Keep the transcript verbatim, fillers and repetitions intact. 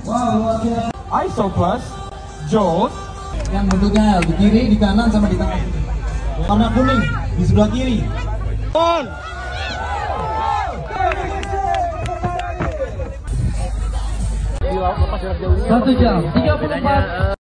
Wow, luar biasa. Isopus, Jones. Yang bentuknya di kiri, di kanan, sama di tengah. Warna kuning di sebelah kiri. On. Satu jam tiga puluh empat